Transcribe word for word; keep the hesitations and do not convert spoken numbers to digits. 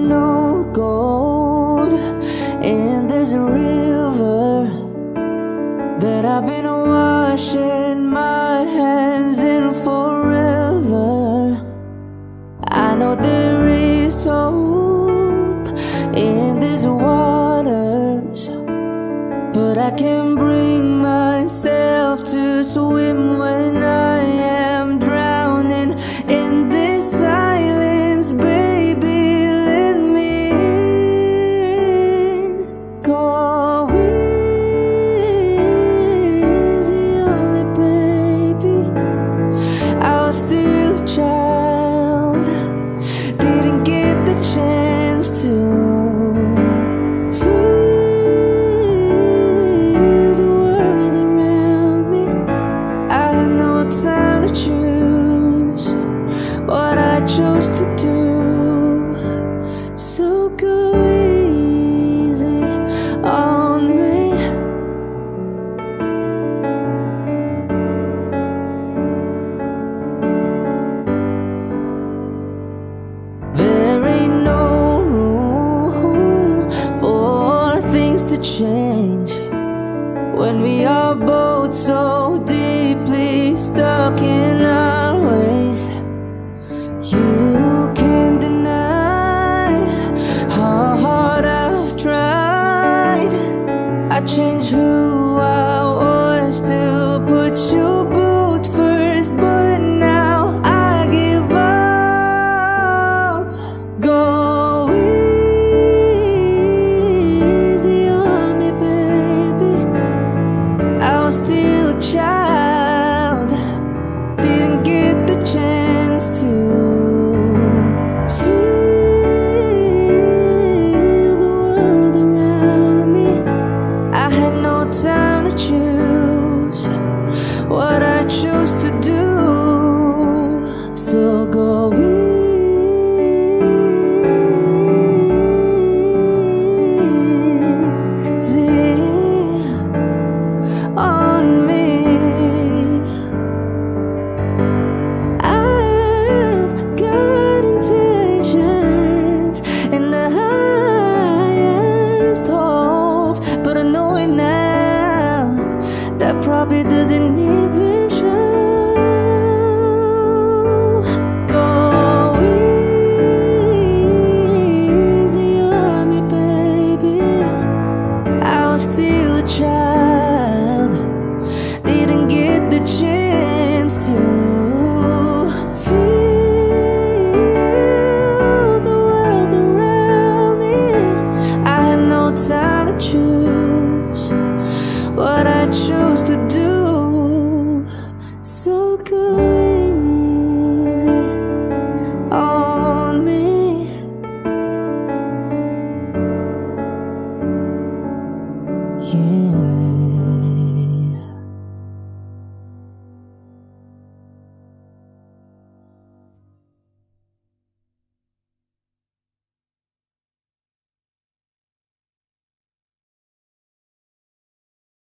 ain't no gold in this river that I've been washing my hands in forever. I know there is hope in these waters, but I can't bring myself to swim when I am drowning in this silence. Baby, let me in. Go easy on me, baby. I was still a child, didn't get the chance to time to choose what I chose to do. So go easy on me. There ain't no room for things to change when we are both so deeply stuck in our ways. You can't deny how hard I've tried. I changed who